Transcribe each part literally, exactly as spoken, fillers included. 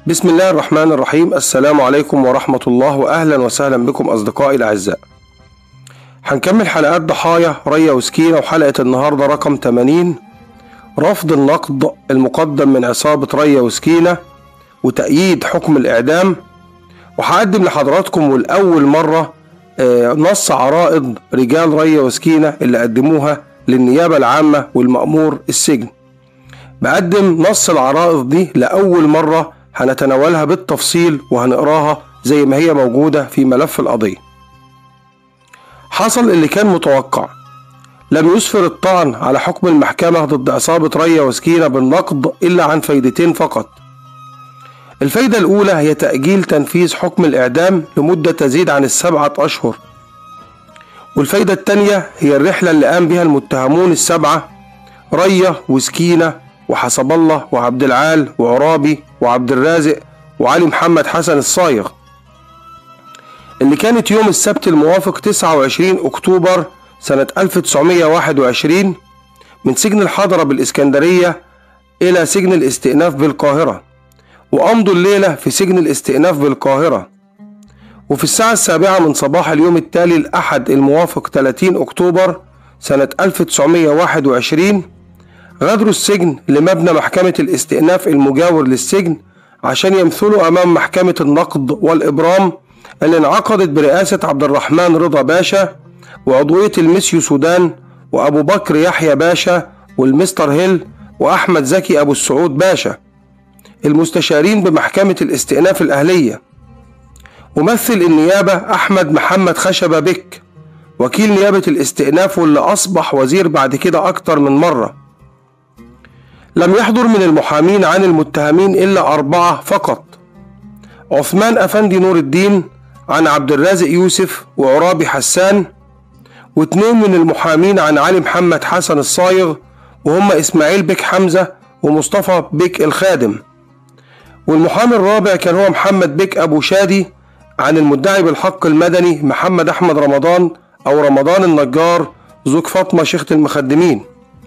بسم الله الرحمن الرحيم. السلام عليكم ورحمة الله، وأهلا وسهلا بكم أصدقائي الأعزاء. هنكمل حلقات ضحايا ريا وسكينة، وحلقة النهاردة رقم ثمانين، رفض النقد المقدم من عصابة ريا وسكينة وتأييد حكم الإعدام. وهقدم لحضراتكم والأول مرة نص عرائض رجال ريا وسكينة اللي قدموها للنيابة العامة والمأمور السجن. بقدم نص العرائض دي لأول مرة، هنتناولها بالتفصيل وهنقراها زي ما هي موجودة في ملف القضية. حصل اللي كان متوقع، لم يسفر الطعن على حكم المحكمة ضد عصابة ريا وسكينة بالنقد إلا عن فايدتين فقط. الفايدة الأولى هي تأجيل تنفيذ حكم الإعدام لمدة تزيد عن السبعة أشهر، والفايدة الثانية هي الرحلة اللي قام بها المتهمون السبعة ريا وسكينة وحسب الله وعبد العال وعرابي وعبد الرازق وعلي محمد حسن الصايغ، اللي كانت يوم السبت الموافق تسعة وعشرين أكتوبر سنة ألف وتسعمائة وواحد وعشرين من سجن الحضرة بالإسكندرية إلى سجن الاستئناف بالقاهرة، وأمضوا الليلة في سجن الاستئناف بالقاهرة. وفي الساعة السابعة من صباح اليوم التالي الأحد الموافق ثلاثين أكتوبر سنة ألف وتسعمائة وواحد وعشرين غادروا السجن لمبنى محكمة الاستئناف المجاور للسجن عشان يمثلوا أمام محكمة النقد والإبرام اللي انعقدت برئاسة عبد الرحمن رضا باشا وعضوية المسيو سودان وأبو بكر يحيى باشا والمستر هيل وأحمد زكي أبو السعود باشا المستشارين بمحكمة الاستئناف الأهلية. ممثل النيابة أحمد محمد خشبة بك وكيل نيابة الاستئناف واللي أصبح وزير بعد كده أكتر من مرة. لم يحضر من المحامين عن المتهمين إلا أربعة فقط: عثمان أفندي نور الدين عن عبد الرازق يوسف وعرابي حسان، واثنين من المحامين عن علي محمد حسن الصايغ وهم إسماعيل بك حمزة ومصطفى بك الخادم، والمحامي الرابع كان هو محمد بك أبو شادي عن المدعي بالحق المدني محمد أحمد رمضان أو رمضان النجار زوج فاطمة شيخة المخدمين.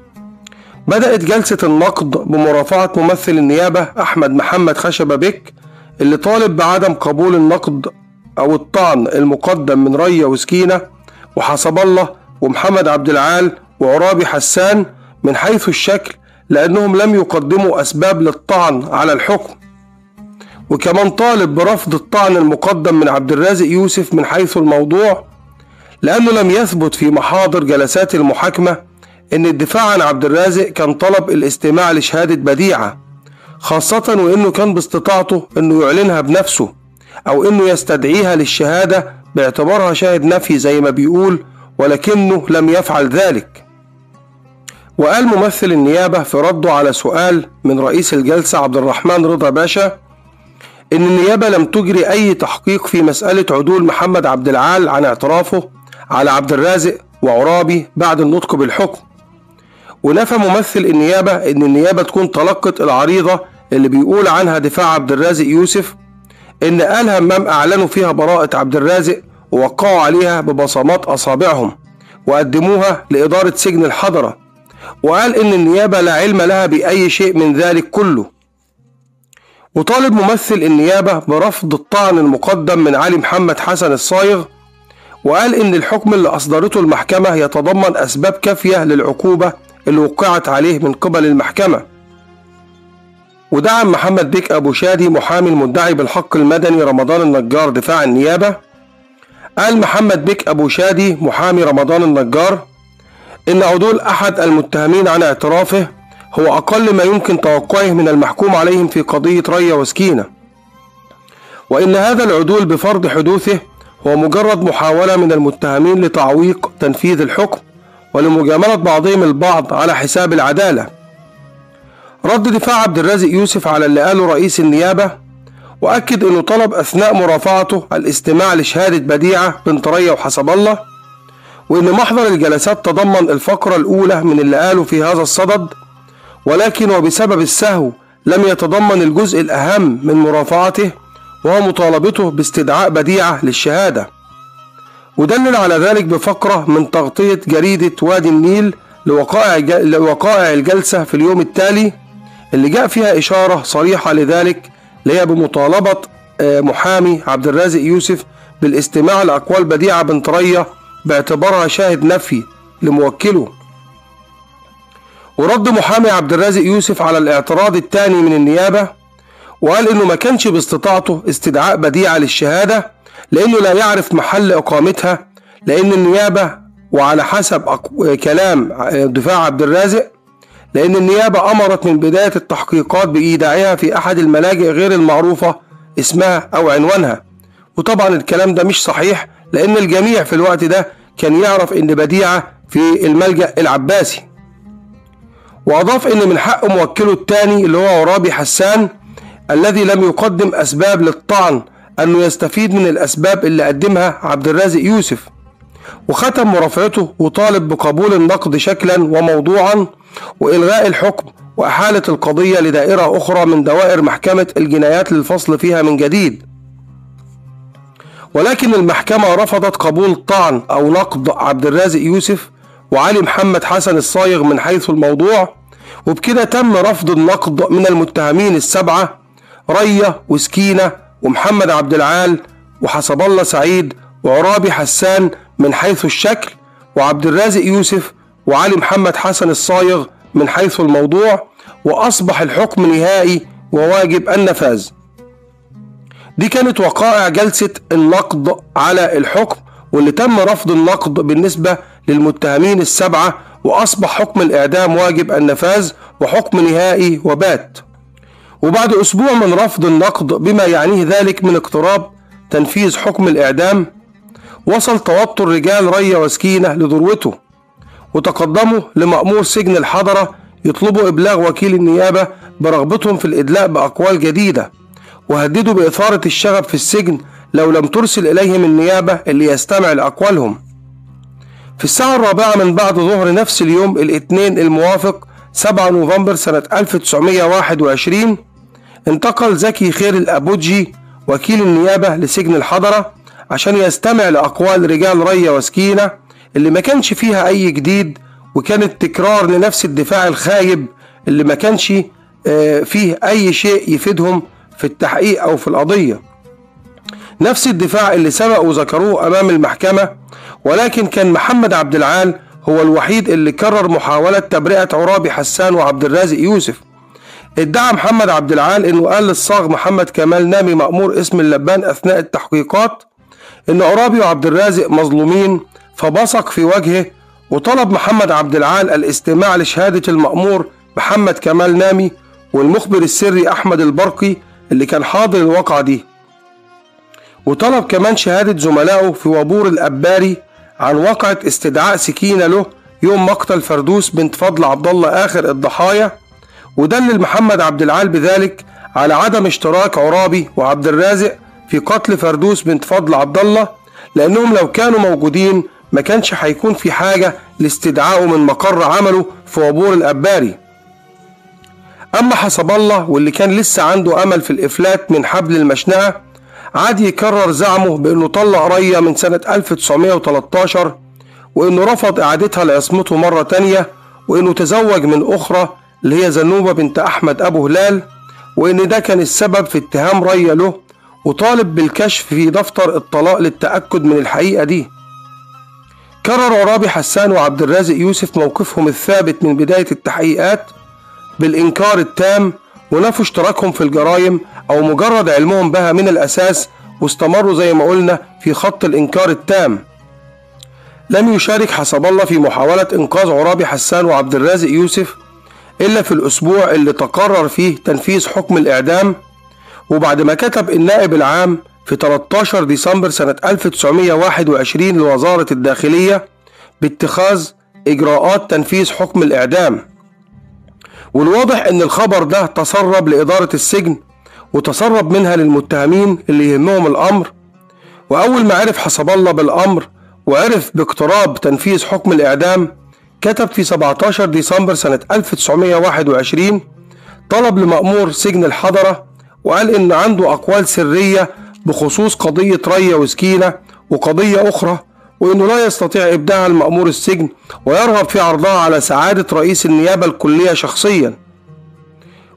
بدأت جلسة النقد بمرافعة ممثل النيابة أحمد محمد خشبة بك اللي طالب بعدم قبول النقد أو الطعن المقدم من ريا وسكينة وحسب الله ومحمد عبد العال وعرابي حسان من حيث الشكل، لأنهم لم يقدموا أسباب للطعن على الحكم. وكمان طالب برفض الطعن المقدم من عبد الرازق يوسف من حيث الموضوع، لأنه لم يثبت في محاضر جلسات المحاكمة إن الدفاع عن عبد الرازق كان طلب الاستماع لشهادة بديعة، خاصة وإنه كان باستطاعته إنه يعلنها بنفسه أو إنه يستدعيها للشهادة باعتبارها شاهد نفي زي ما بيقول، ولكنه لم يفعل ذلك. وقال ممثل النيابة في رده على سؤال من رئيس الجلسة عبد الرحمن رضا باشا إن النيابة لم تجري أي تحقيق في مسألة عدول محمد عبد العال عن اعترافه على عبد الرازق وعرابي بعد النطق بالحكم. ونفى ممثل النيابة إن النيابة تكون تلقت العريضة اللي بيقول عنها دفاع عبد الرازق يوسف إن آل همام أعلنوا فيها براءة عبد الرازق ووقعوا عليها ببصمات أصابعهم وقدموها لإدارة سجن الحضرة، وقال إن النيابة لا علم لها بأي شيء من ذلك كله. وطالب ممثل النيابة برفض الطعن المقدم من علي محمد حسن الصايغ، وقال إن الحكم اللي أصدرته المحكمة يتضمن أسباب كافية للعقوبة اللي وقعت عليه من قبل المحكمة. ودعم محمد بك أبو شادي محامي المدعي بالحق المدني رمضان النجار دفاع النيابة. قال محمد بك أبو شادي محامي رمضان النجار إن عدول أحد المتهمين عن اعترافه هو أقل ما يمكن توقعه من المحكوم عليهم في قضية ريا وسكينة، وإن هذا العدول بفرض حدوثه هو مجرد محاولة من المتهمين لتعويق تنفيذ الحكم ولمجاملة بعضهم البعض على حساب العدالة. رد دفاع عبد الرازق يوسف على اللي قاله رئيس النيابة، وأكد أنه طلب أثناء مرافعته الاستماع لشهادة بديعة بنت ريا وحسب الله، وأن محضر الجلسات تضمن الفقرة الأولى من اللي قاله في هذا الصدد، ولكن وبسبب السهو لم يتضمن الجزء الأهم من مرافعته وهو مطالبته باستدعاء بديعة للشهادة. ودلل على ذلك بفقرة من تغطية جريدة وادي النيل لوقائع الجلسة في اليوم التالي اللي جاء فيها إشارة صريحة لذلك اللي هي بمطالبة محامي عبد الرازق يوسف بالاستماع لأقوال بديعة بنت ريا باعتبارها شاهد نفي لموكله. ورد محامي عبد الرازق يوسف على الاعتراض الثاني من النيابة وقال إنه ما كانش باستطاعته استدعاء بديعة للشهادة لأنه لا يعرف محل إقامتها، لأن النيابة وعلى حسب كلام دفاع عبد الرازق لأن النيابة أمرت من بداية التحقيقات بإيداعها في أحد الملاجئ غير المعروفة اسمها أو عنوانها. وطبعا الكلام ده مش صحيح لأن الجميع في الوقت ده كان يعرف إن بديعة في الملجأ العباسي. وأضاف إن من حق موكله الثاني اللي هو عرابي حسان الذي لم يقدم أسباب للطعن أنه يستفيد من الأسباب اللي قدمها عبد الرازق يوسف. وختم مرافعته وطالب بقبول النقد شكلا وموضوعا وإلغاء الحكم وإحالة القضية لدائرة أخرى من دوائر محكمة الجنايات للفصل فيها من جديد. ولكن المحكمة رفضت قبول طعن أو نقد عبد الرازق يوسف وعلي محمد حسن الصايغ من حيث الموضوع، وبكده تم رفض النقد من المتهمين السبعة ريا وسكينة ومحمد عبد العال وحسب الله سعيد وعرابي حسان من حيث الشكل، وعبد الرازق يوسف وعلي محمد حسن الصايغ من حيث الموضوع، وأصبح الحكم نهائي وواجب النفاذ. دي كانت وقائع جلسة النقد على الحكم واللي تم رفض النقد بالنسبة للمتهمين السبعة، وأصبح حكم الإعدام واجب النفاذ وحكم نهائي وبات. وبعد أسبوع من رفض النقد بما يعنيه ذلك من اقتراب تنفيذ حكم الإعدام وصل توتر رجال ريا وسكينة لذروته، وتقدموا لمأمور سجن الحضرة يطلبوا إبلاغ وكيل النيابة برغبتهم في الإدلاء بأقوال جديدة، وهددوا بإثارة الشغب في السجن لو لم ترسل إليهم النيابة اللي يستمع لأقوالهم. في الساعة الرابعة من بعد ظهر نفس اليوم الاثنين الموافق سبعة نوفمبر سنة ألف وتسعمائة وواحد وعشرين انتقل زكي خير الأبوجي وكيل النيابة لسجن الحضرة عشان يستمع لأقوال رجال ريا وسكينة اللي ما كانش فيها أي جديد، وكانت تكرار لنفس الدفاع الخايب اللي ما كانش فيه أي شيء يفيدهم في التحقيق أو في القضية. نفس الدفاع اللي سبق وذكروه أمام المحكمة، ولكن كان محمد عبد العال هو الوحيد اللي كرر محاولة تبرئة عرابي حسان وعبد الرازق يوسف. ادعى محمد عبد العال انه قال للصاغ محمد كمال نامي مأمور اسم اللبان اثناء التحقيقات ان عرابي وعبد الرازق مظلومين، فبصق في وجهه، وطلب محمد عبد العال الاستماع لشهادة المأمور محمد كمال نامي والمخبر السري احمد البرقي اللي كان حاضر الواقعة دي، وطلب كمان شهادة زملائه في وابور الأباري عن واقعة استدعاء سكينة له يوم مقتل فردوس بنت فضل عبد الله آخر الضحايا، ودلل محمد عبد العال بذلك على عدم اشتراك عرابي وعبد الرازق في قتل فردوس بنت فضل عبد الله، لأنهم لو كانوا موجودين ما كانش هيكون في حاجة لاستدعائه من مقر عمله في وابور الأباري. أما حسب الله واللي كان لسه عنده أمل في الإفلات من حبل المشنقة عاد يكرر زعمه بأنه طلق ريا من سنة ألف وتسعمائة وثلاثة عشر، وأنه رفض إعادتها لعصمته مرة تانية، وأنه تزوج من أخرى اللي هي زنوبة بنت أحمد أبو هلال، وأن ده كان السبب في اتهام ريا له، وطالب بالكشف في دفتر الطلاق للتأكد من الحقيقة دي. كرر عرابي حسان وعبد الرازق يوسف موقفهم الثابت من بداية التحقيقات بالإنكار التام، ونفوا اشتراكهم في الجرائم أو مجرد علمهم بها من الأساس، واستمروا زي ما قلنا في خط الإنكار التام. لم يشارك حسب الله في محاولة إنقاذ عرابي حسان وعبد الرازق يوسف إلا في الأسبوع اللي تقرر فيه تنفيذ حكم الإعدام، وبعد ما كتب النائب العام في ثلاثة عشر ديسمبر سنة ألف وتسعمائة وواحد وعشرين لوزارة الداخلية باتخاذ إجراءات تنفيذ حكم الإعدام. والواضح ان الخبر ده تسرب لإدارة السجن وتسرب منها للمتهمين اللي يهمهم الأمر، وأول ما عرف حسب الله بالأمر وعرف باقتراب تنفيذ حكم الإعدام كتب في سبعة عشر ديسمبر سنة ألف وتسعمائة وواحد وعشرين طلب لمأمور سجن الحضرة، وقال إن عنده أقوال سرية بخصوص قضية ريا وسكينة وقضية أخرى، وإنه لا يستطيع إبداعها المأمور السجن، ويرغب في عرضها على سعادة رئيس النيابة الكلية شخصيا.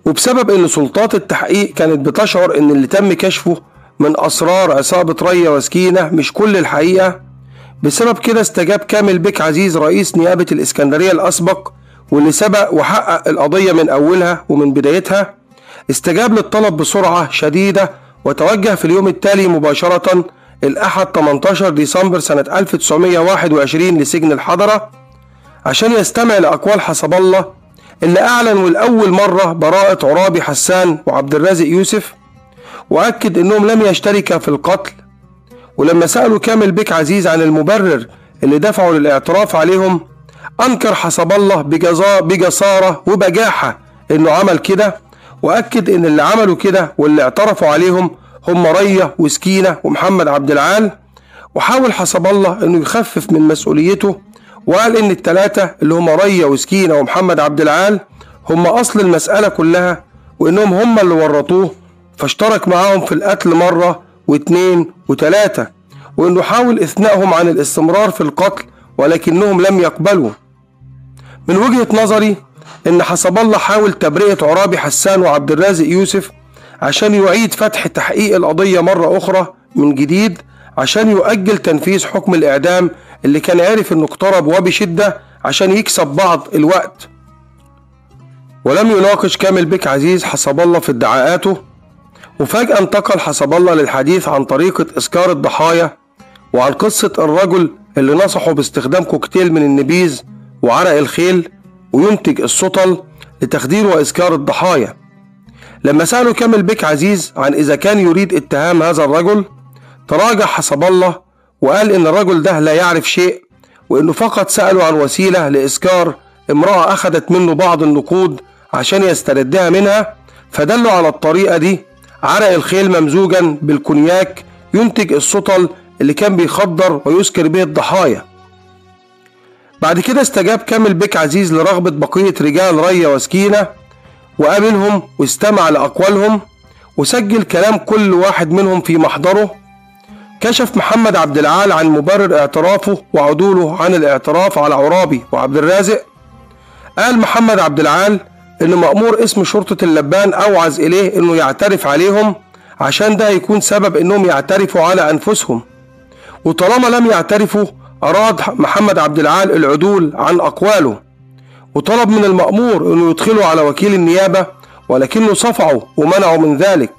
وبسبب ان سلطات التحقيق كانت بتشعر ان اللي تم كشفه من اسرار عصابة ريا وسكينة مش كل الحقيقة، بسبب كده استجاب كامل بيك عزيز رئيس نيابة الاسكندرية الاسبق واللي سبق وحقق القضية من اولها ومن بدايتها، استجاب للطلب بسرعة شديدة وتوجه في اليوم التالي مباشرة الأحد ثمانية عشر ديسمبر سنة ألف وتسعمائة وواحد وعشرين لسجن الحضرة عشان يستمع لأقوال حسب الله اللي أعلن لأول مرة براءة عرابي حسان وعبد الرازق يوسف، وأكد أنهم لم يشتركا في القتل. ولما سألوا كامل بيك عزيز عن المبرر اللي دفعوا للاعتراف عليهم، أنكر حسب الله بجسارة وبجاحة أنه عمل كده، وأكد أن اللي عملوا كده واللي اعترفوا عليهم هم ريا وسكينة ومحمد عبد العال. وحاول حسب الله أنه يخفف من مسؤوليته، وقال أن الثلاثة اللي هم ريا وسكينة ومحمد عبد العال هم أصل المسألة كلها، وأنهم هم اللي ورطوه، فاشترك معاهم في القتل مرة واثنين وثلاثة، وأنه حاول إثنائهم عن الاستمرار في القتل ولكنهم لم يقبلوا. من وجهة نظري ان حسب الله حاول تبرئة عرابي حسان وعبد الرازق يوسف عشان يعيد فتح تحقيق القضية مرة اخرى من جديد، عشان يؤجل تنفيذ حكم الاعدام اللي كان عارف انه اقترب وبشدة عشان يكسب بعض الوقت. ولم يناقش كامل بيك عزيز حسب الله في ادعاءاته، وفجأة انتقل حسب الله للحديث عن طريقة اسكار الضحايا وعن قصة الرجل اللي نصحه باستخدام كوكتيل من النبيذ وعرق الخيل وينتج السطل لتخدير وإسكار الضحايا. لما سألوا كامل بيك عزيز عن إذا كان يريد اتهام هذا الرجل، تراجع حسب الله وقال إن الرجل ده لا يعرف شيء، وإنه فقط سألوا عن وسيلة لإسكار امرأة أخذت منه بعض النقود عشان يستردها منها، فدلوا على الطريقة دي عرق الخيل ممزوجا بالكونياك ينتج السطل اللي كان بيخدر ويسكر به الضحايا. بعد كده استجاب كامل بيك عزيز لرغبة بقية رجال ريا وسكينة وقابلهم واستمع لأقوالهم وسجل كلام كل واحد منهم في محضره. كشف محمد عبد العال عن مبرر اعترافه وعدوله عن الاعتراف على عرابي وعبد الرازق. قال محمد عبد العال إن مأمور اسم شرطة اللبان أوعز إليه إنه يعترف عليهم عشان ده هيكون سبب إنهم يعترفوا على أنفسهم، وطالما لم يعترفوا أراد محمد عبد العال العدول عن أقواله، وطلب من المأمور أنه يدخله على وكيل النيابة ولكنه صفعه ومنعه من ذلك.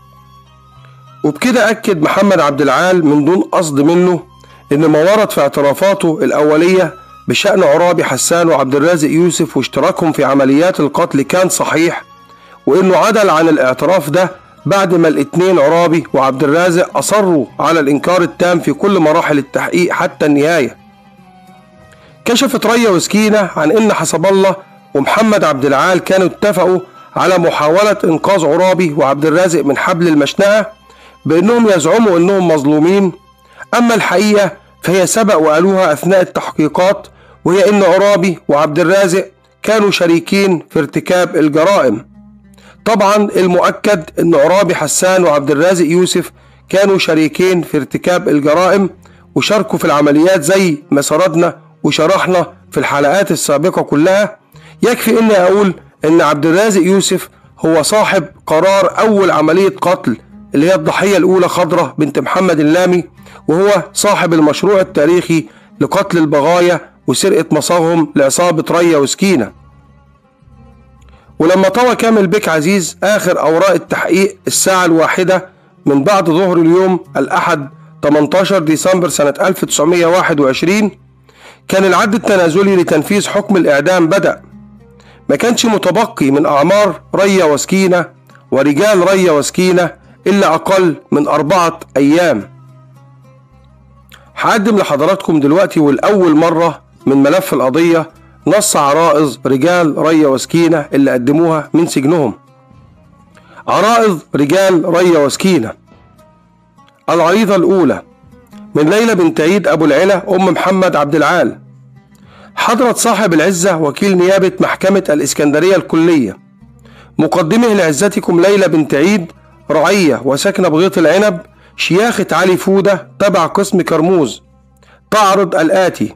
وبكده أكد محمد عبد العال من دون قصد منه أن ما ورد في اعترافاته الأولية بشأن عرابي حسان وعبد الرازق يوسف واشتراكهم في عمليات القتل كان صحيح، وأنه عدل عن الاعتراف ده بعد ما الاثنين عرابي وعبد الرازق أصروا على الإنكار التام في كل مراحل التحقيق حتى النهاية. كشفت ريا وسكينة عن إن حسب الله ومحمد عبد العال كانوا اتفقوا على محاولة إنقاذ عرابي وعبد الرازق من حبل المشنقة بأنهم يزعموا أنهم مظلومين، أما الحقيقة فهي سبق وقالوها أثناء التحقيقات، وهي إن عرابي وعبد الرازق كانوا شريكين في ارتكاب الجرائم. طبعا المؤكد ان عرابي حسان وعبد الرازق يوسف كانوا شريكين في ارتكاب الجرائم وشاركوا في العمليات زي ما سردنا وشرحنا في الحلقات السابقة كلها. يكفي اني اقول ان عبد الرازق يوسف هو صاحب قرار اول عملية قتل اللي هي الضحية الاولى خضرة بنت محمد اللامي، وهو صاحب المشروع التاريخي لقتل البغايا وسرقة مصاغهم لعصابة ريا وسكينة. ولما طوى كامل بيك عزيز آخر أوراق التحقيق الساعة الواحدة من بعد ظهر اليوم الأحد ثمانية عشر ديسمبر سنة ألف وتسعمائة وواحد وعشرين، كان العد التنازلي لتنفيذ حكم الإعدام بدأ. ما كانش متبقي من أعمار ريا وسكينة ورجال ريا وسكينة إلا أقل من أربعة أيام. هقدم لحضراتكم دلوقتي والأول مرة من ملف القضية نص عرائض رجال ريا وسكينة اللي قدموها من سجنهم. عرائض رجال ريا وسكينة. العريضة الأولى من ليلى بنت عيد أبو العلا أم محمد عبد العال. حضرت صاحب العزة وكيل نيابة محكمة الإسكندرية الكلية، مقدمه لعزتكم ليلى بنت عيد رعية وساكنة بغيط العنب شياخة علي فودة تبع قسم كرموز، تعرض الآتي: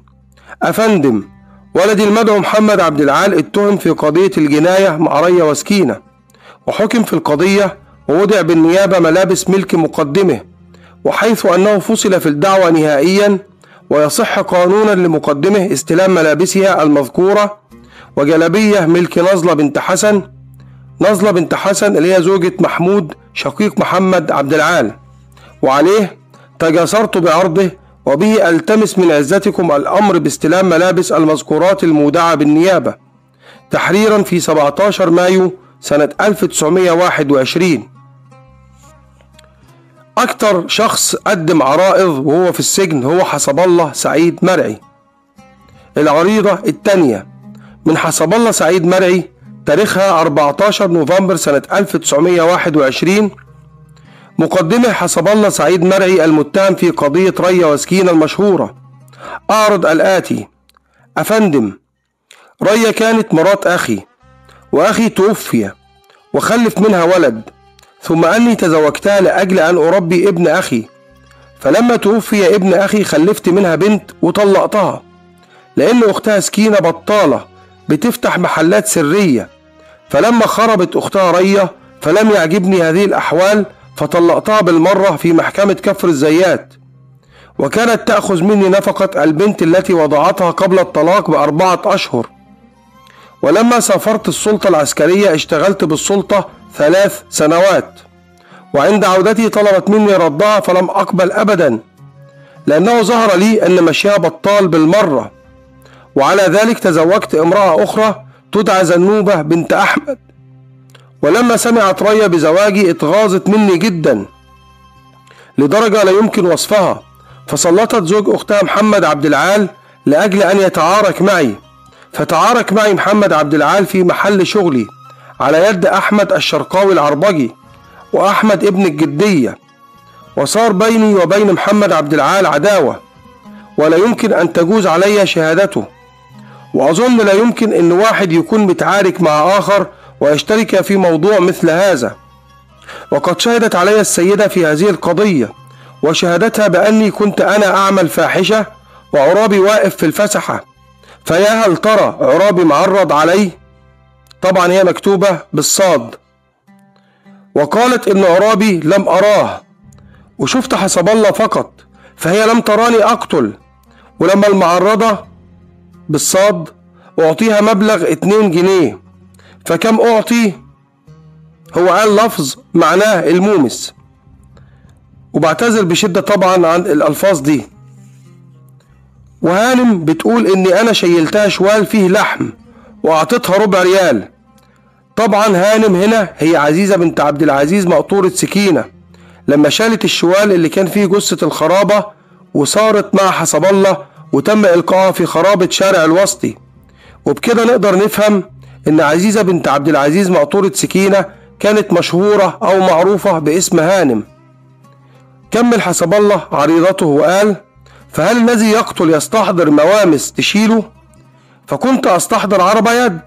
أفندم، ولدي المدعو محمد عبد العال اتهم في قضية الجناية مع ريا وسكينة وحكم في القضية ووضع بالنيابة ملابس ملك مقدمه، وحيث أنه فصل في الدعوى نهائيا ويصح قانونا لمقدمه استلام ملابسها المذكورة وجلبية ملك نزلة بنت حسن. نزلة بنت حسن اللي هي زوجة محمود شقيق محمد عبد العال. وعليه تجاسرت بعرضه وبه ألتمس من عزتكم الأمر باستلام ملابس المذكورات المودعة بالنيابة، تحريرا في سبعة عشر مايو سنة ألف وتسعمائة وواحد وعشرين. أكتر شخص قدم عرائض وهو في السجن هو حسب الله سعيد مرعي. العريضة الثانية من حسب الله سعيد مرعي تاريخها أربعة عشر نوفمبر سنة ألف وتسعمائة وواحد وعشرين. مقدمه حسب الله سعيد مرعي المتهم في قضية ريا وسكينة المشهورة. أعرض الآتي: أفندم، ريا كانت مرات أخي، وأخي توفي وخلف منها ولد، ثم أني تزوجتها لأجل أن أربي ابن أخي، فلما توفي ابن أخي خلفت منها بنت وطلقتها، لأن أختها سكينة بطالة بتفتح محلات سرية، فلما خربت أختها ريا فلم يعجبني هذه الأحوال فطلقتها بالمرة في محكمة كفر الزيات، وكانت تأخذ مني نفقة البنت التي وضعتها قبل الطلاق بأربعة أشهر. ولما سافرت السلطة العسكرية اشتغلت بالسلطة ثلاث سنوات، وعند عودتي طلبت مني ردها فلم أقبل أبدا، لأنه ظهر لي أن مشيها بطال بالمرة. وعلى ذلك تزوجت امرأة أخرى تدعى زنوبة بنت أحمد، ولما سمعت ريا بزواجي اتغاظت مني جدا لدرجة لا يمكن وصفها، فسلطت زوج أختها محمد عبد العال لأجل أن يتعارك معي، فتعارك معي محمد عبد العال في محل شغلي على يد أحمد الشرقاوي العربجي وأحمد ابن الجدية، وصار بيني وبين محمد عبد العال عداوة ولا يمكن أن تجوز علي شهادته، وأظن لا يمكن أن واحد يكون متعارك مع آخر ويشترك في موضوع مثل هذا. وقد شهدت علي السيدة في هذه القضية، وشهادتها بأني كنت أنا أعمل فاحشة وعرابي واقف في الفسحة، فيا هل ترى عرابي معرض عليه؟ طبعا هي مكتوبة بالصاد. وقالت إن عرابي لم أراه وشفت حسب الله فقط، فهي لم تراني أقتل. ولما المعرضة بالصاد أعطيها مبلغ اتنين جنيه، فكم أعطي؟ هو قال لفظ معناه المومس، وبعتذر بشدة طبعا عن الألفاظ دي. وهانم بتقول إني أنا شيلتها شوال فيه لحم وأعطيتها ربع ريال. طبعا هانم هنا هي عزيزة بنت عبد العزيز مقطورة سكينة، لما شالت الشوال اللي كان فيه جثة الخرابة وصارت مع حسب الله وتم إلقائها في خرابة شارع الوسطي. وبكده نقدر نفهم إن عزيزة بنت عبد العزيز مقطورة سكينة كانت مشهورة أو معروفة باسم هانم. كمل حسب الله عريضته وقال: فهل الذي يقتل يستحضر موامس تشيله؟ فكنت أستحضر عرب يد.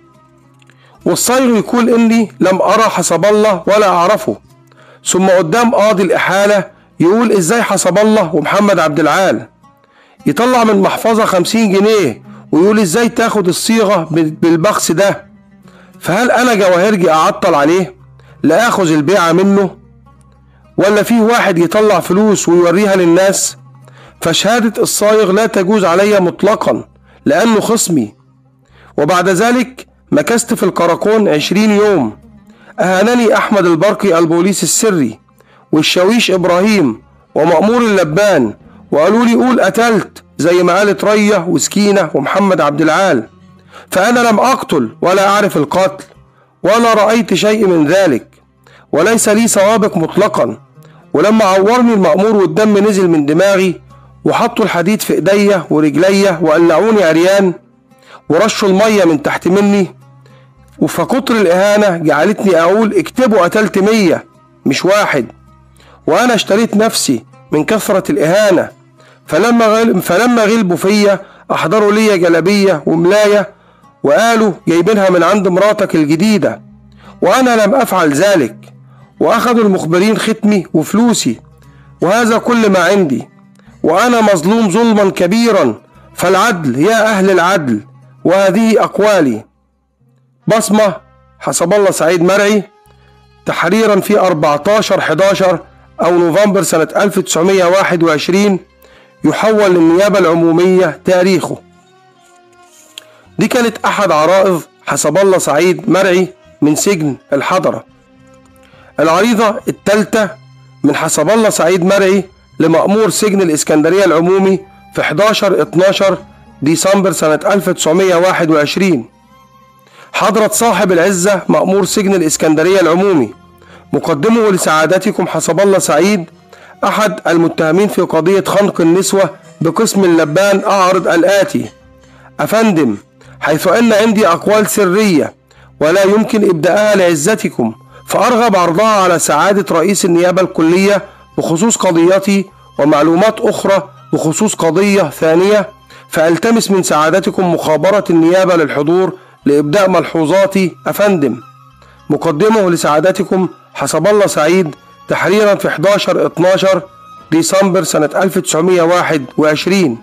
والصايغ يقول إني لم أرى حسب الله ولا أعرفه، ثم قدام قاضي الإحالة يقول إزاي حسب الله ومحمد عبد العال؟ يطلع من محفظة خمسين جنيه ويقول إزاي تاخد الصيغة بالبخس ده؟ فهل أنا جواهرجي أعطل عليه لا أخذ البيعة منه؟ ولا فيه واحد يطلع فلوس ويوريها للناس؟ فشهادة الصايغ لا تجوز علي مطلقا لأنه خصمي. وبعد ذلك مكثت في الكراكون عشرين يوم. أهانني أحمد البرقي البوليس السري والشاويش إبراهيم ومأمور اللبان، وقالوا لي قول قتلت زي ما قالت ريا وسكينة ومحمد عبد العال، فأنا لم أقتل ولا أعرف القتل ولا رأيت شيء من ذلك، وليس لي سوابق مطلقا. ولما عورني المأمور والدم نزل من دماغي وحطوا الحديد في ايديا ورجليا وقلعوني عريان ورشوا المية من تحت مني، وفكتر الإهانة جعلتني أقول اكتبوا قتلت مية مش واحد، وأنا اشتريت نفسي من كثرة الإهانة. فلما غلب فلما غلبوا فيا أحضروا لي جلبية وملاية وقالوا جايبينها من عند مراتك الجديدة، وأنا لم أفعل ذلك، وأخذوا المخبرين ختمي وفلوسي، وهذا كل ما عندي، وأنا مظلوم ظلما كبيرا، فالعدل يا أهل العدل، وهذه أقوالي. بصمة حسب الله سعيد مرعي، تحريرا في أربعتاشر حداشر أو نوفمبر سنة ألف وتسعمائة وواحد وعشرين يحول للنيابة العمومية تاريخه. دي كانت أحد عرائض حسب الله سعيد مرعي من سجن الحضرة. العريضة الثالثة من حسب الله سعيد مرعي لمأمور سجن الإسكندرية العمومي في حداشر اتناشر ديسمبر سنة ألف وتسعمائة وواحد وعشرين. حضرة صاحب العزة مأمور سجن الإسكندرية العمومي، مقدمه لسعادتكم حسب الله سعيد أحد المتهمين في قضية خنق النسوة بقسم اللبان أعرض الآتي: أفندم، حيث أن عندي أقوال سرية ولا يمكن إبداءها لعزتكم، فأرغب عرضها على سعادة رئيس النيابة الكلية بخصوص قضيتي ومعلومات أخرى بخصوص قضية ثانية، فألتمس من سعادتكم مخابرة النيابة للحضور لإبداء ملحوظاتي. أفندم، مقدمه لسعادتكم حسب الله سعيد تحريرا في حداشر اتناشر ديسمبر سنة ألف وتسعمائة وواحد وعشرين.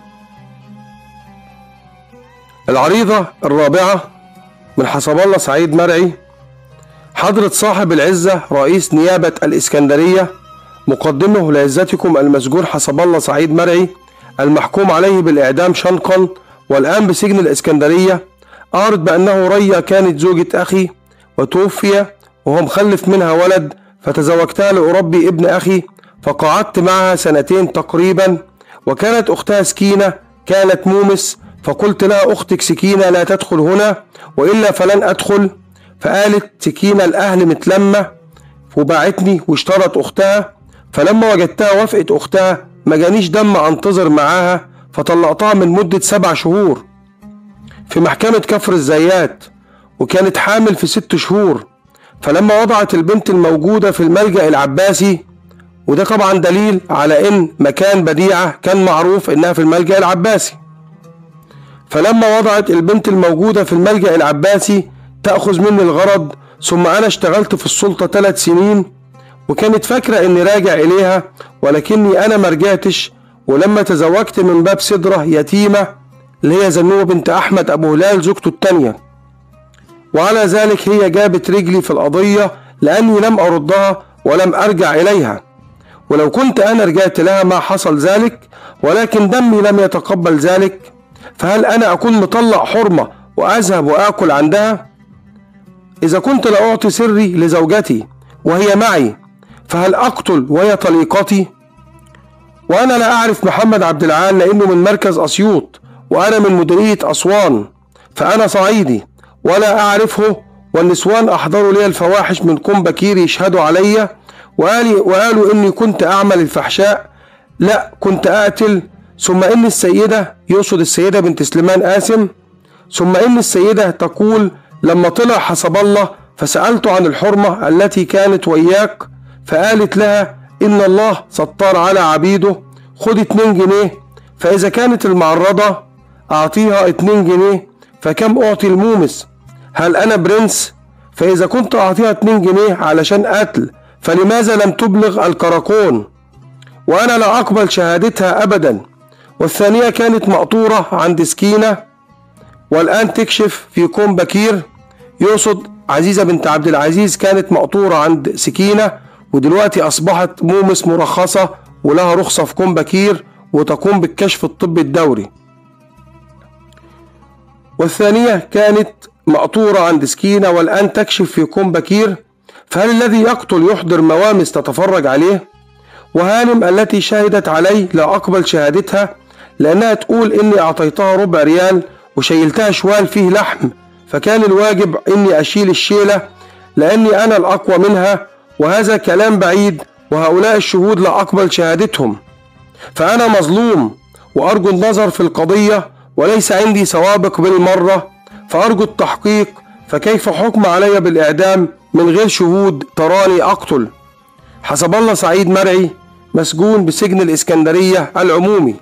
العريضة الرابعة من حسب الله سعيد مرعي حضرة صاحب العزة رئيس نيابة الإسكندرية، مقدمه لعزتكم المسجون حسب الله سعيد مرعي المحكوم عليه بالإعدام شنقا والآن بسجن الإسكندرية، أعرض بأنه ريا كانت زوجة أخي وتوفي وهو مخلف منها ولد، فتزوجتها لأربي ابن أخي، فقعدت معها سنتين تقريبا، وكانت أختها سكينة كانت مومس، فقلت لها أختك سكينة لا تدخل هنا وإلا فلن أدخل، فقالت سكينة الأهل متلمة وباعتني واشترت أختها، فلما وجدتها وافقت أختها ما جانيش دم أنتظر معاها، فطلقتها من مدة سبع شهور في محكمة كفر الزيات، وكانت حامل في ست شهور، فلما وضعت البنت الموجودة في الملجأ العباسي، وده طبعا دليل على ان مكان بديعة كان معروف انها في الملجأ العباسي، فلما وضعت البنت الموجودة في الملجأ العباسي تأخذ مني الغرض، ثم انا اشتغلت في السلطة ثلاث سنين وكانت فاكرة اني راجع اليها، ولكني انا مرجعتش، ولما تزوجت من باب صدرة يتيمة اللي هي زنوبة بنت احمد ابو هلال زوجته التانية، وعلى ذلك هي جابت رجلي في القضية لأني لم أردها ولم أرجع إليها، ولو كنت أنا رجعت لها ما حصل ذلك، ولكن دمي لم يتقبل ذلك، فهل أنا أكون مطلق حرمة وأذهب وآكل عندها؟ إذا كنت لا أعطي سري لزوجتي وهي معي، فهل أقتل وهي طليقتي؟ وأنا لا أعرف محمد عبد العال لأنه من مركز أسيوط وأنا من مديرية أسوان، فأنا صعيدي ولا أعرفه، والنسوان أحضروا لي الفواحش من كوم بكير يشهدوا علي وقالوا إني كنت أعمل الفحشاء، لا كنت أقتل، ثم إن السيدة يقصد السيدة بنت سليمان قاسم، ثم إن السيدة تقول لما طلع حسب الله فسألته عن الحرمة التي كانت وياك، فقالت لها إن الله ستار على عبيده، خد اتنين جنيه، فإذا كانت المعرضة أعطيها اتنين جنيه، فكم أعطي المومس؟ هل أنا برنس؟ فإذا كنت أعطيها اتنين جنيه علشان قتل، فلماذا لم تبلغ الكراكون؟ وأنا لا أقبل شهادتها أبدا. والثانية كانت مقطورة عند سكينة والآن تكشف في كوم بكير، يقصد عزيزة بنت عبد العزيز كانت مقطورة عند سكينة ودلوقتي أصبحت مومس مرخصة ولها رخصة في كوم بكير وتقوم بالكشف الطبي الدوري. والثانية كانت مقطورة عند سكينة والآن تكشف في كوم بكير، فهل الذي يقتل يحضر موامس تتفرج عليه؟ وهانم التي شهدت علي لا أقبل شهادتها لأنها تقول إني أعطيتها ربع ريال وشيلتها شوال فيه لحم، فكان الواجب إني أشيل الشيلة لأني أنا الأقوى منها، وهذا كلام بعيد، وهؤلاء الشهود لا أقبل شهادتهم، فأنا مظلوم وأرجو النظر في القضية وليس عندي سوابق بالمرة، فأرجو التحقيق، فكيف حكم علي بالإعدام من غير شهود تراني أقتل؟ حسب الله سعيد مرعي مسجون بسجن الإسكندرية العمومي.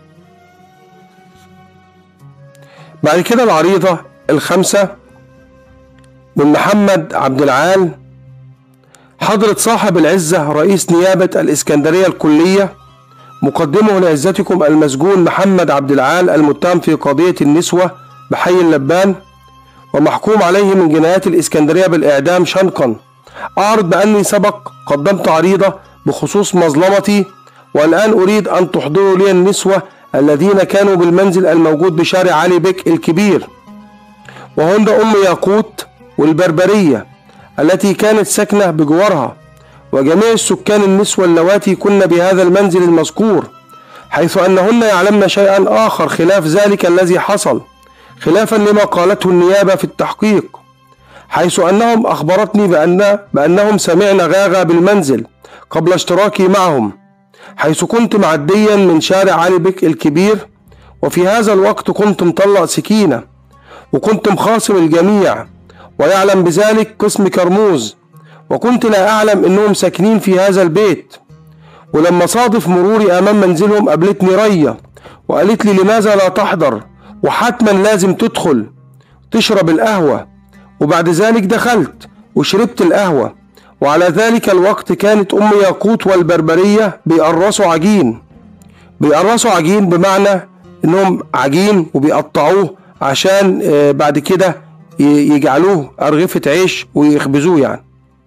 بعد كده العريضة الخامسة من محمد عبد العال حضرة صاحب العزة رئيس نيابة الإسكندرية الكلية، مقدمه لعزتكم المسجون محمد عبد العال المتهم في قضية النسوة بحي اللبان ومحكوم عليه من جنايات الإسكندرية بالإعدام شنقا، أعرض بأني سبق قدمت عريضة بخصوص مظلمتي، والآن أريد أن تحضروا لي النسوة الذين كانوا بالمنزل الموجود بشارع علي بك الكبير، وهن أم ياقوت والبربرية التي كانت ساكنة بجوارها، وجميع السكان النسوة اللواتي كن بهذا المنزل المذكور، حيث أنهن يعلمن شيئا آخر خلاف ذلك الذي حصل، خلافا لما قالته النيابة في التحقيق، حيث أنهم أخبرتني بأن بأنهم سمعن غاغا بالمنزل قبل اشتراكي معهم، حيث كنت معديا من شارع علي بك الكبير، وفي هذا الوقت كنت مطلق سكينة، وكنت مخاصم الجميع، ويعلم بذلك قسم كرموز، وكنت لا أعلم أنهم ساكنين في هذا البيت. ولما صادف مروري أمام منزلهم قابلتني ريا وقالت لي لماذا لا تحضر، وحتما لازم تدخل تشرب القهوة. وبعد ذلك دخلت وشربت القهوة، وعلى ذلك الوقت كانت أم ياقوت والبربرية بيقرصوا عجين. بيقرصوا عجين بمعنى أنهم عجين وبيقطعوه عشان بعد كده يجعلوه أرغفة عيش ويخبزوه يعني.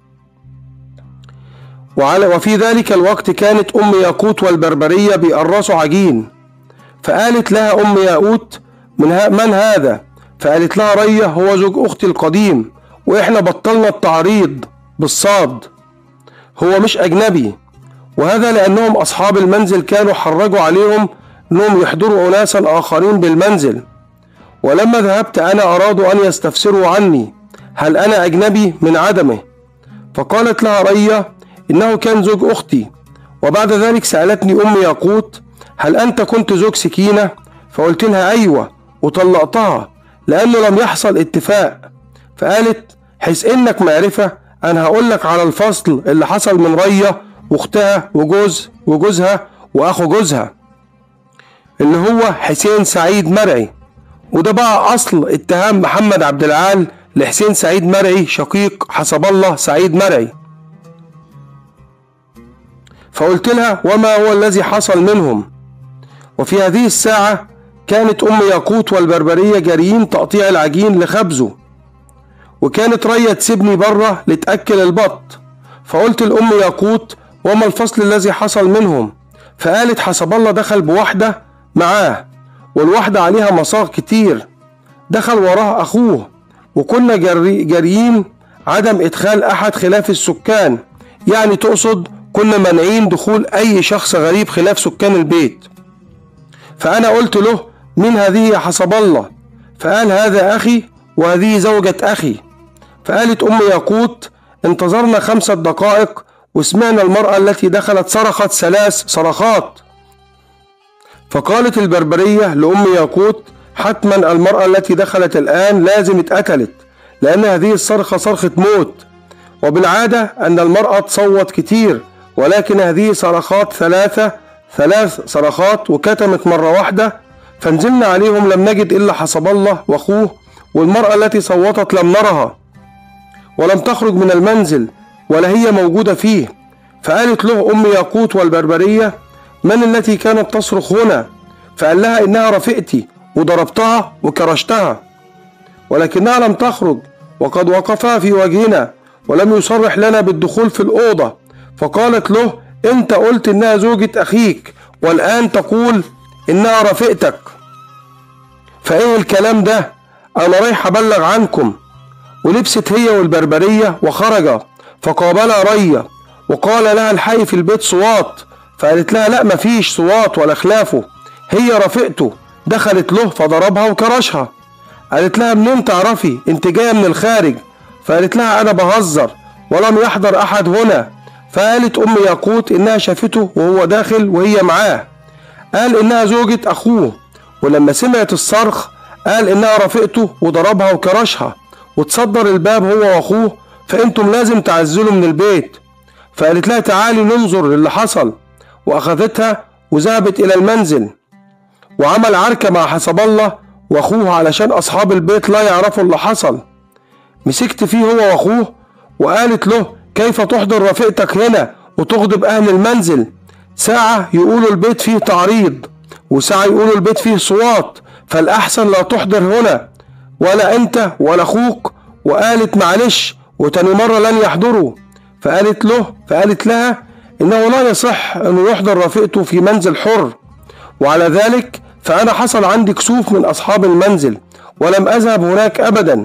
وعلى وفي ذلك الوقت كانت أم ياقوت والبربرية بيقرصوا عجين، فقالت لها أم ياقوت من, من هذا؟ فقالت لها ريا هو زوج أختي القديم، وإحنا بطلنا التعريض بالصاد، هو مش أجنبي. وهذا لأنهم أصحاب المنزل كانوا حرجوا عليهم أنهم يحضروا أناسا آخرين بالمنزل، ولما ذهبت أنا أرادوا أن يستفسروا عني هل أنا أجنبي من عدمه. فقالت لها ريا إنه كان زوج أختي. وبعد ذلك سألتني أم ياقوت هل أنت كنت زوج سكينة؟ فقلت لها أيوة، وطلقتها لأنه لم يحصل اتفاق. فقالت حيث إنك معرفة أنا هقولك على الفصل اللي حصل من ريا واختها وجوز وجوزها وأخو جوزها اللي هو حسين سعيد مرعي، وده بقى أصل اتهام محمد عبد العال لحسين سعيد مرعي شقيق حسب الله سعيد مرعي. فقلت لها وما هو الذي حصل منهم. وفي هذه الساعة كانت أم ياقوت والبربرية جاريين تقطيع العجين لخبزه، وكانت ريا تسيبني بره لتأكل البط. فقلت لأم ياقوت وما الفصل الذي حصل منهم؟ فقالت حسب الله دخل بواحدة معاه، والواحدة عليها مصاغ كتير، دخل وراه أخوه، وكنا جري جاريين عدم إدخال أحد خلاف السكان، يعني تقصد كنا منعين دخول أي شخص غريب خلاف سكان البيت. فأنا قلت له من هذه يا حسب الله؟ فقال هذا أخي وهذه زوجة أخي. فقالت أم ياقوت انتظرنا خمسة دقائق وسمعنا المرأة التي دخلت صرخت ثلاث صرخات. فقالت البربرية لأم ياقوت حتما المرأة التي دخلت الآن لازم اتقتلت، لأن هذه الصرخة صرخة موت، وبالعادة أن المرأة تصوت كتير، ولكن هذه صرخات ثلاثة ثلاث صرخات وكتمت مرة واحدة. فنزلنا عليهم لم نجد إلا حسب الله وأخوه، والمرأة التي صوتت لم نرها ولم تخرج من المنزل ولا هي موجودة فيه. فقالت له أم ياقوت والبربرية من التي كانت تصرخ هنا؟ فقال لها إنها رفيقتي وضربتها وكرشتها، ولكنها لم تخرج، وقد وقفا في وجهنا ولم يصرح لنا بالدخول في الأوضة. فقالت له أنت قلت إنها زوجة أخيك والآن تقول إنها رفيقتك، فإيه الكلام ده؟ أنا رايح أبلغ عنكم. ولبست هي والبربرية وخرجا، فقابلها ريا وقال لها الحقي في البيت صوات. فقالت لها لا مفيش صوات ولا خلافه، هي رفيقته دخلت له فضربها وكرشها. قالت لها منين تعرفي؟ انت جاية من الخارج. فقالت لها أنا بهزر ولم يحضر أحد هنا. فقالت أم ياقوت إنها شافته وهو داخل وهي معاه، قال إنها زوجة أخوه، ولما سمعت الصرخ قال إنها رفيقته وضربها وكرشها وتصدر الباب هو وأخوه، فأنتم لازم تعزلوا من البيت. فقالت لها تعالي ننظر للي حصل، وأخذتها وذهبت إلى المنزل، وعمل عركة مع حسب الله وأخوه علشان أصحاب البيت لا يعرفوا اللي حصل. مسكت فيه هو وأخوه وقالت له كيف تحضر رفيقتك هنا وتغضب أهل المنزل؟ ساعة يقولوا البيت فيه تعريض وساعة يقولوا البيت فيه صوات، فالأحسن لا تحضر هنا ولا أنت ولا أخوك. وقالت معلش وتاني مرة لن يحضروا. فقالت له فقالت لها إنه لا يصح أن يحضر رفيقته في منزل حر، وعلى ذلك فأنا حصل عندي كسوف من أصحاب المنزل ولم أذهب هناك أبدا.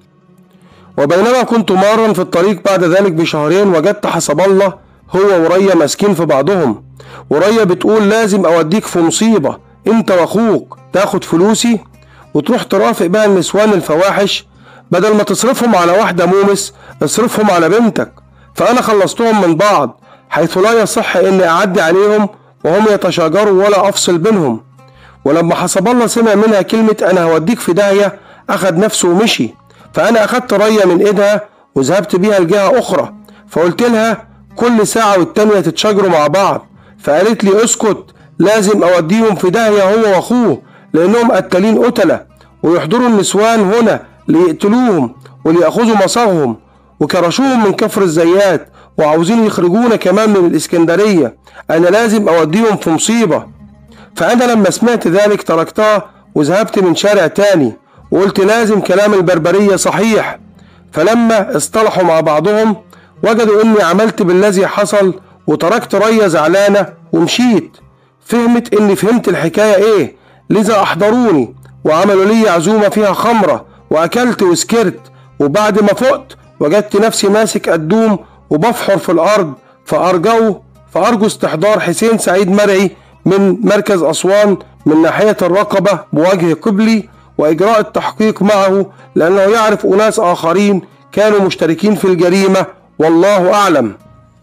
وبينما كنت مارا في الطريق بعد ذلك بشهرين وجدت حسب الله هو وريا ماسكين في بعضهم، وريا بتقول لازم أوديك في مصيبة أنت وأخوك، تاخد فلوسي وتروح ترافق بقى النسوان الفواحش، بدل ما تصرفهم على واحدة مومس اصرفهم على بنتك. فأنا خلصتهم من بعض حيث لا يصح إني أعدي عليهم وهم يتشاجروا ولا أفصل بينهم. ولما حسب الله سمع منها كلمة أنا هوديك في داهية أخد نفسه ومشي. فأنا أخدت ريا من إيدها وذهبت بيها لجهة أخرى، فقلت لها كل ساعة والتانية تتشاجروا مع بعض، فقالت لي اسكت، لازم أوديهم في داهية هو وأخوه لأنهم قتالين قتلة، ويحضروا النسوان هنا ليقتلوهم وليأخذوا مصاغهم، وكرشوهم من كفر الزيات وعاوزين يخرجونا كمان من الإسكندرية، أنا لازم أوديهم في مصيبة. فأنا لما سمعت ذلك تركتها وذهبت من شارع تاني وقلت لازم كلام البربرية صحيح. فلما اصطلحوا مع بعضهم وجدوا إني عملت بالذي حصل وتركت ريا زعلانة ومشيت. فهمت إني فهمت الحكاية إيه، لذا أحضروني وعملوا لي عزومة فيها خمرة وأكلت وسكرت، وبعد ما فقت وجدت نفسي ماسك قدوم وبفحر في الأرض، فأرجو فأرجو استحضار حسين سعيد مرعي من مركز أسوان من ناحية الرقبة بوجه قبلي وإجراء التحقيق معه، لأنه يعرف أناس آخرين كانوا مشتركين في الجريمة والله أعلم.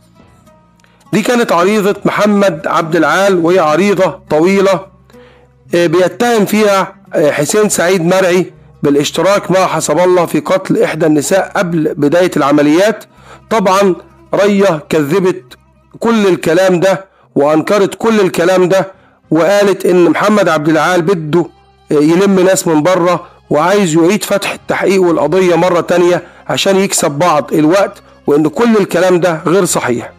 دي كانت عريضة محمد عبد العال، وهي عريضة طويلة بيتهم فيها حسين سعيد مرعي بالاشتراك مع حسب الله في قتل إحدى النساء قبل بداية العمليات. طبعا ريا كذبت كل الكلام ده وأنكرت كل الكلام ده، وقالت إن محمد عبد العال بده يلم ناس من بره وعايز يعيد فتح التحقيق والقضية مرة تانية عشان يكسب بعض الوقت، وإن كل الكلام ده غير صحيح.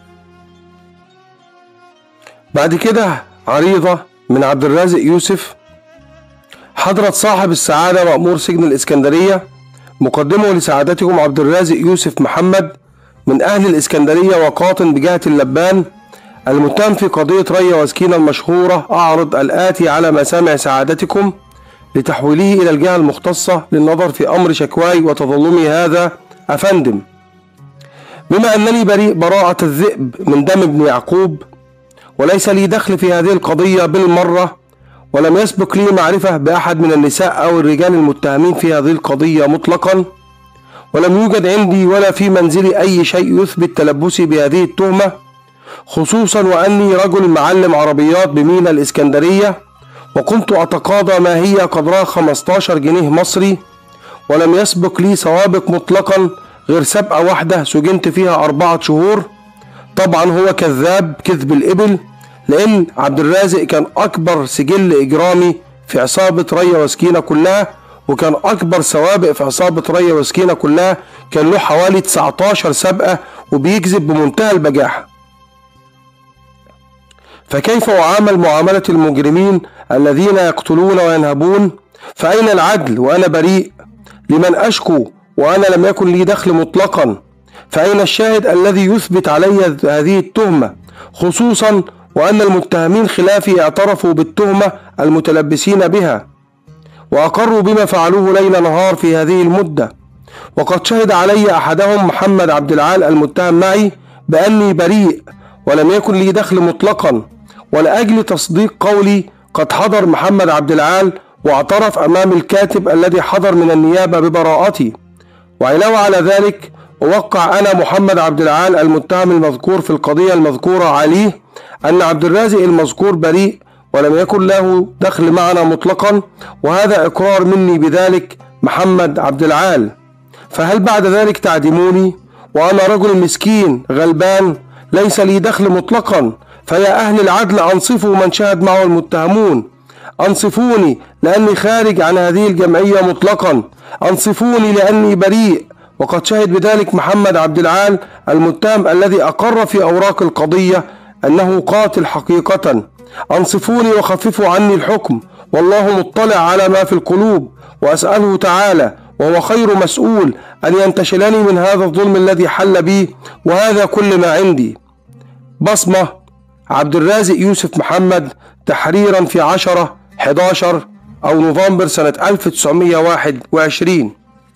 بعد كده عريضة من عبد الرازق يوسف. حضرة صاحب السعادة مأمور سجن الإسكندرية، مقدمه لسعادتكم عبد الرازق يوسف محمد من أهل الإسكندرية وقاطن بجهة اللبان، المتهم في قضية ريا وسكينة المشهورة، أعرض الآتي على مسامع سعادتكم لتحويله إلى الجهة المختصة للنظر في أمر شكواي وتظلمي هذا أفندم. بما أنني بريء براءة الذئب من دم ابن يعقوب، وليس لي دخل في هذه القضية بالمرة، ولم يسبق لي معرفة بأحد من النساء أو الرجال المتهمين في هذه القضية مطلقا، ولم يوجد عندي ولا في منزلي أي شيء يثبت تلبسي بهذه التهمة، خصوصا وأني رجل معلم عربيات بمينا الإسكندرية، وكنت أتقاضى ما هي قدرها خمسة عشر جنيه مصري، ولم يسبق لي سوابق مطلقا غير سبقة واحدة سجنت فيها أربعة شهور. طبعا هو كذاب كذب الإبل، لأن عبد الرازق كان أكبر سجل إجرامي في عصابة ريا وسكينة كلها، وكان أكبر سوابق في عصابة ريا وسكينة كلها، كان له حوالي تسعة عشر سبقة، وبيكذب بمنتهى البجاحة. فكيف أعامل معاملة المجرمين الذين يقتلون وينهبون؟ فأين العدل وأنا بريء؟ لمن أشكو وأنا لم يكن لي دخل مطلقا؟ فأين الشاهد الذي يثبت علي هذه التهمة، خصوصا وأن المتهمين خلافي اعترفوا بالتهمة المتلبسين بها وأقروا بما فعلوه ليل نهار في هذه المدة؟ وقد شهد علي أحدهم محمد عبد العال المتهم معي بأني بريء ولم يكن لي دخل مطلقا، ولأجل تصديق قولي قد حضر محمد عبد العال واعترف أمام الكاتب الذي حضر من النيابة ببراءتي. وعلاوة على ذلك أوقع أنا محمد عبد العال المتهم المذكور في القضية المذكورة عليه أن عبد الرازق المذكور بريء ولم يكن له دخل معنا مطلقا، وهذا إقرار مني بذلك محمد عبد العال. فهل بعد ذلك تعدموني وأنا رجل مسكين غلبان ليس لي دخل مطلقا؟ فيا أهل العدل أنصفوا من شهد معه المتهمون، أنصفوني لأني خارج عن هذه الجمعية مطلقا، أنصفوني لأني بريء، وقد شهد بذلك محمد عبد العال المتهم الذي أقر في أوراق القضية أنه قاتل حقيقة. أنصفوني وخففوا عني الحكم، والله مطلع على ما في القلوب، وأسأله تعالى وهو خير مسؤول أن ينتشلني من هذا الظلم الذي حل بي، وهذا كل ما عندي. بصمة عبد الرازق يوسف محمد، تحريرا في عشرة حداشر أو نوفمبر سنة ألف وتسعمائة وواحد وعشرين.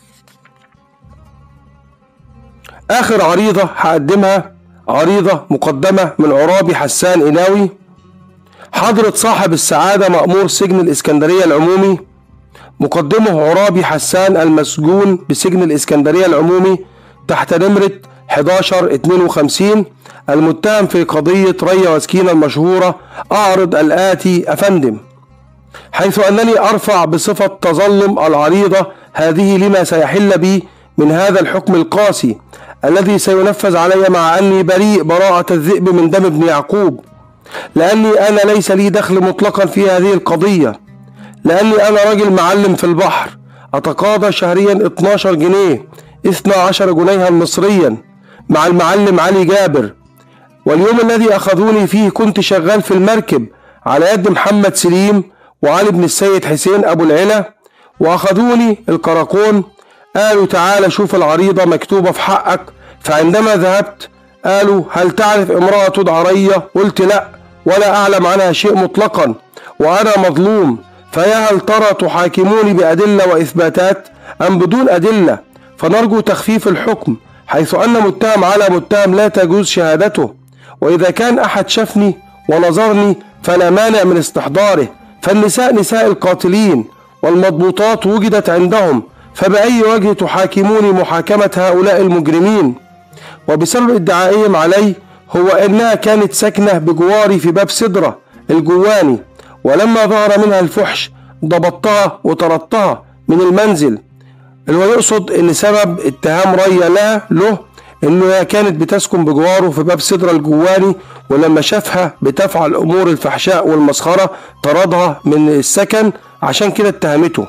آخر عريضة هقدمها عريضة مقدمة من عرابي حسان إناوي. حضرة صاحب السعادة مأمور سجن الإسكندرية العمومي. مقدمه عرابي حسان المسجون بسجن الإسكندرية العمومي تحت نمرة حداشر اتنين وخمسين، المتهم في قضية ريا وسكينة المشهورة. أعرض الآتي أفندم، حيث أنني أرفع بصفة تظلم العريضة هذه لما سيحل بي من هذا الحكم القاسي الذي سينفذ علي، مع أني بريء براءة الذئب من دم ابن يعقوب، لأني أنا ليس لي دخل مطلقا في هذه القضية، لأني أنا راجل معلم في البحر أتقاضى شهريا اتناشر جنيه، اثنا عشر جنيها مصريا مع المعلم علي جابر. واليوم الذي أخذوني فيه كنت شغال في المركب على يد محمد سليم وعلي بن السيد حسين أبو العلا، وأخذوني الكراكون قالوا تعالى شوف العريضة مكتوبة في حقك. فعندما ذهبت قالوا هل تعرف امرأة تدعى ريا؟ قلت لا، ولا أعلم عنها شيء مطلقا، وأنا مظلوم، فيا هل ترى تحاكموني بأدلة وإثباتات أم بدون أدلة؟ فنرجو تخفيف الحكم، حيث أن متهم على متهم لا تجوز شهادته، وإذا كان أحد شافني ونظرني فلا مانع من استحضاره، فالنساء نساء القاتلين والمضبوطات وجدت عندهم، فبأي وجه تحاكموني محاكمة هؤلاء المجرمين؟ وبسبب ادعائهم علي هو أنها كانت ساكنة بجواري في باب سدرة الجواني، ولما ظهر منها الفحش ضبطتها وطردتها من المنزل. اللي هو يقصد ان سبب اتهام ريا لها له انها كانت بتسكن بجواره في باب سدرة الجواني، ولما شافها بتفعل امور الفحشاء والمسخرة طردها من السكن، عشان كده اتهمته.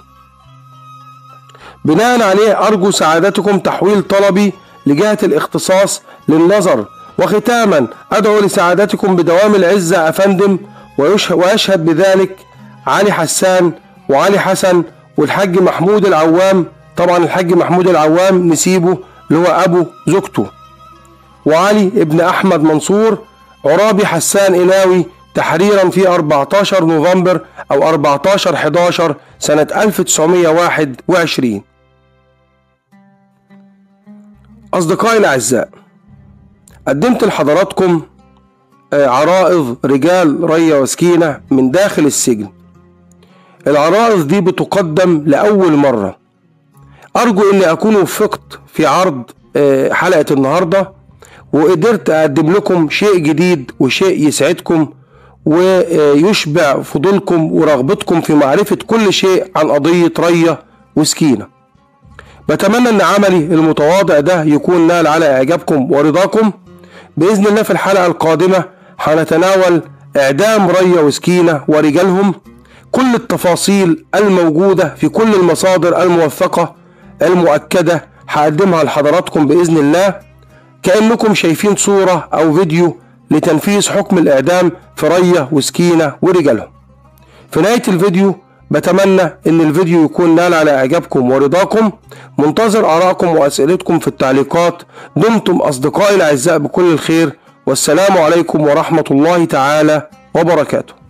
بناء عليه ارجو سعادتكم تحويل طلبي لجهة الاختصاص للنظر. وختاما ادعو لسعادتكم بدوام العزة افندم، ويشهد بذلك علي حسان وعلي حسن والحاج محمود العوام. طبعا الحاج محمود العوام نسيبه اللي هو ابو زوجته، وعلي ابن احمد منصور. عرابي حسان إناوي، تحريرا في أربعتاشر نوفمبر او أربعتاشر حداشر سنة ألف وتسعمائة وواحد وعشرين. اصدقائي الاعزاء، قدمت لحضراتكم عرائض رجال ريا وسكينة من داخل السجن. العرائض دي بتقدم لأول مرة. أرجو أني أكون وفقت في عرض حلقة النهاردة، وقدرت أقدم لكم شيء جديد وشيء يسعدكم ويشبع فضولكم ورغبتكم في معرفة كل شيء عن قضية ريا وسكينة. بتمنى أن عملي المتواضع ده يكون نال على إعجابكم ورضاكم. بإذن الله في الحلقة القادمة هنتناول إعدام ريا وسكينة ورجالهم، كل التفاصيل الموجودة في كل المصادر الموثقة المؤكدة هقدمها لحضراتكم بإذن الله، كأنكم شايفين صورة أو فيديو لتنفيذ حكم الإعدام في ريا وسكينة ورجالهم. في نهاية الفيديو بتمنى أن الفيديو يكون نال على إعجابكم ورضاكم. منتظر آرائكم وأسئلتكم في التعليقات. دمتم أصدقائي الأعزاء بكل الخير، والسلام عليكم ورحمة الله تعالى وبركاته.